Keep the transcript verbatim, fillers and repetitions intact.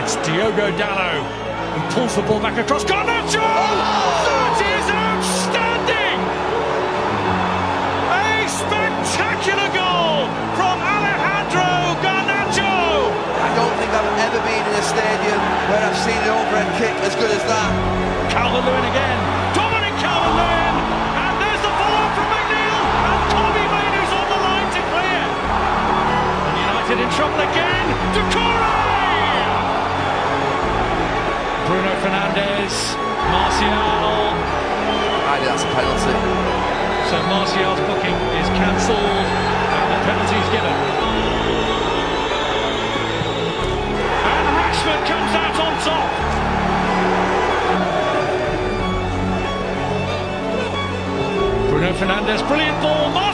It's Diogo Dalot who pulls the ball back across. Garnacho! That is outstanding! A spectacular goal from Alejandro Garnacho! I don't think I've ever been in a stadium where I've seen an overhead kick as good as that. Calvert-Lewin again. Dominic Calvert-Lewin! And there's the follow-up from McNeil! And Kobbie Mainoo's on the line to clear! And United in trouble again. Doucouré! Bruno Fernandes, Martial. I think that's a penalty. So Martial's booking is cancelled and the penalty is given. And Rashford comes out on top. Bruno Fernandes, brilliant ball. Martial